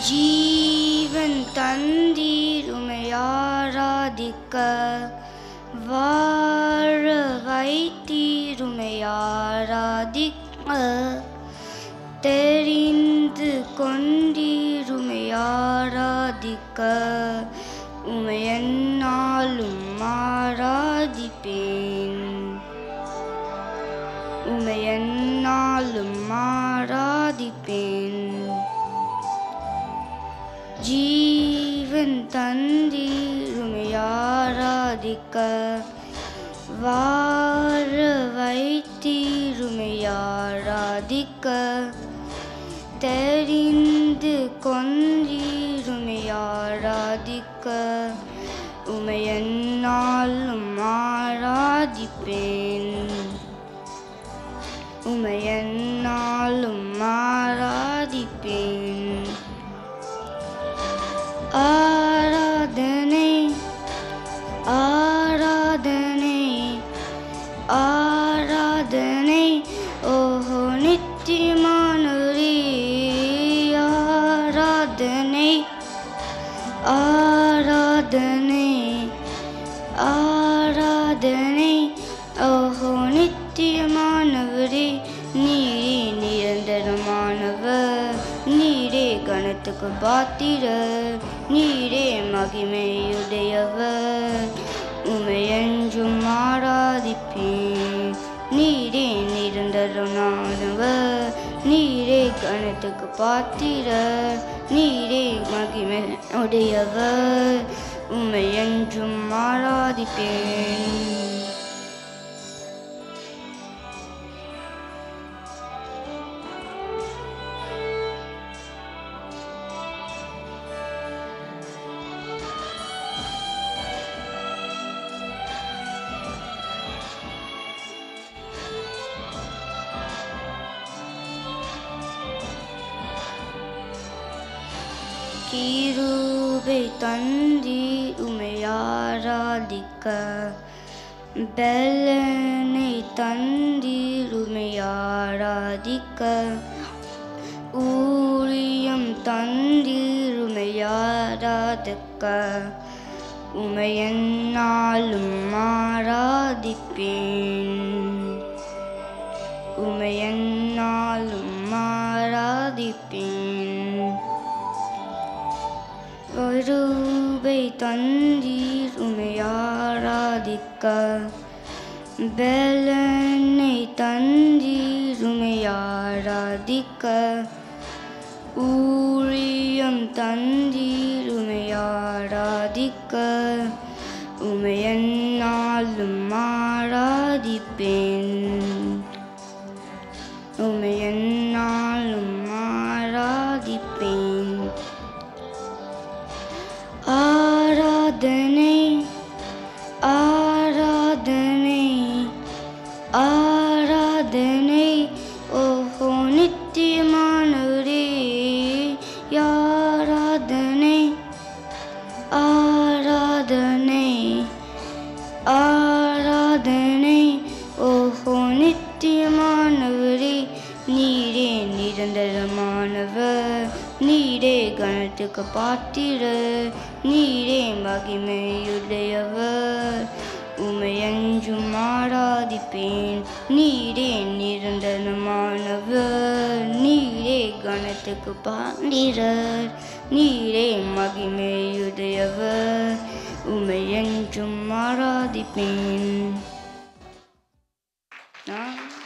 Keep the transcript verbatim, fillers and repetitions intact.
ஜீவன் தந்தீர் உம்மை ஆராதிக்க, வாழ வைத்தீர் உம்மை ஆராதிக்க, தெரிந்து கொண்டீர் உம்மை ஆராதிக்க, உம்மை எந்நாளும் ஆராதிப்பேன், உம்மை எந்நாளும் ஆராதிப்பேன். ஜீவன் தந்தீர் உம்மை ஆராதிக்க, வாழ வைத்தீர் உம்மை ஆராதிக்க, தெரிந்து கொண்டீர் உம்மை ஆராதிக்க, உம்மை எந்நாளும் ஆராதிப்பேன், உம்மை எந்நாளும் ஆராதிப்பேன். ஆராதனை ஆராதனை ஆராதனை ஓஹோ நித்தியமானவரே, ஆராதனை ஆராதனை ஆராதனை ஓஹோ நித்தியமானவரே, நீரே நிரந்தரமானவர், நீரே கணத்துக்கு பாத்திரர், நீரே மகிமையுடையவர், உம்மை என்றும் ஆராதிப்பேன். நீரே நிரந்தரமானவர், நீரே கணத்துக்கு பாத்திரர், நீரே மகிமையுடையவர், உம்மை என்றும் ஆராதிப்பேன். கிருபை தந்தீர் உம்மை ஆராதிக்க, பெலனை தந்தீர் உம்மை ஆராதிக்க, ஊழியம் தந்தீர் உம்மை ஆராதிக்க, உம்மை எந்நாளும் ஆராதிப்பேன், உம்மை எந்நாளும் ஆராதிப்பேன். கிருபை தந்தீர் உம்மை ஆராதிக்க, பெலனை தந்தீர் உம்மை ஆராதிக்க, ஊழியம் தந்தீர் உம்மை ஆராதிக்க, உம்மை எந்நாளும் ஆராதிப்பேன், உம்மை எந்நாளும் ஆராதிப்பேன். ஆராதனை ஆராதனை ஆராதனை ஓஹோ நித்தியமானவரே, ஆராதனை ஆராதனை ஆராதனை ஓஹோ நித்தியமானவரே, நீரே நிரந்தரமானவர், நீரே கணத்துக்கு பாத்திரர், நீரே மகிமையுடையவர், உம்மை என்றும் ஆராதிப்பேன். நீரே நிரந்தரமானவர், நீரே கணத்துக்கு பாத்திரர், நீரே மகிமையுடையவர், உம்மை என்றும் ஆராதிப்பேன். நான்